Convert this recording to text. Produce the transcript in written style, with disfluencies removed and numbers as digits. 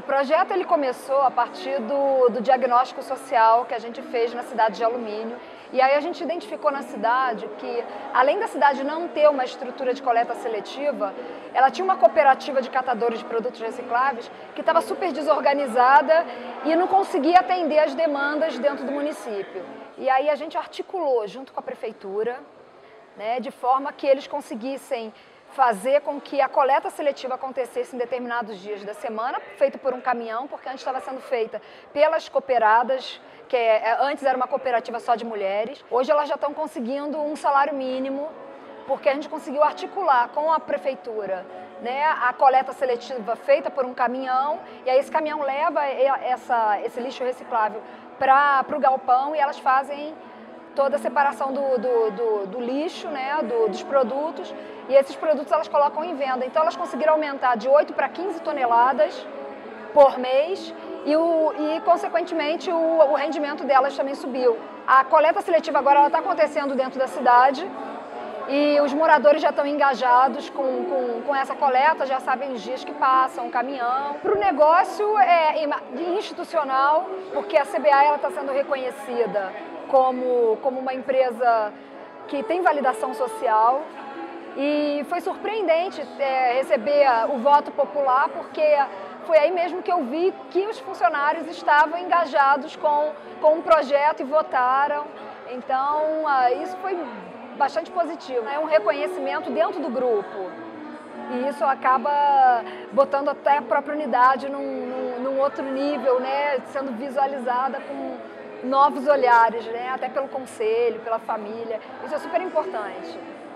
projeto ele começou a partir do diagnóstico social que a gente fez na cidade de Alumínio. E aí a gente identificou na cidade que, além da cidade não ter uma estrutura de coleta seletiva, ela tinha uma cooperativa de catadores de produtos recicláveis que estava super desorganizada e não conseguia atender as demandas dentro do município. E aí a gente articulou junto com a prefeitura, né, de forma que eles conseguissem fazer com que a coleta seletiva acontecesse em determinados dias da semana, feita por um caminhão, porque antes estava sendo feita pelas cooperadas, que antes era uma cooperativa só de mulheres. Hoje elas já estão conseguindo um salário mínimo, porque a gente conseguiu articular com a prefeitura, né, a coleta seletiva feita por um caminhão, e aí esse caminhão leva esse lixo reciclável para o galpão e elas fazem toda a separação do lixo, né, dos produtos, e esses produtos elas colocam em venda. Então elas conseguiram aumentar de 8 para 15 toneladas por mês e consequentemente, o rendimento delas também subiu. A coleta seletiva agora está acontecendo dentro da cidade e os moradores já estão engajados com essa coleta, já sabem os dias que passam, o caminhão. Para o negócio institucional, porque a CBA está sendo reconhecida como uma empresa que tem validação social, e foi surpreendente receber o voto popular, porque foi aí mesmo que eu vi que os funcionários estavam engajados com um projeto e votaram. Então, isso foi bastante positivo. É um reconhecimento dentro do grupo e isso acaba botando até a própria unidade num outro nível, né, sendo visualizada com novos olhares, né? Até pelo conselho, pela família. Isso é super importante.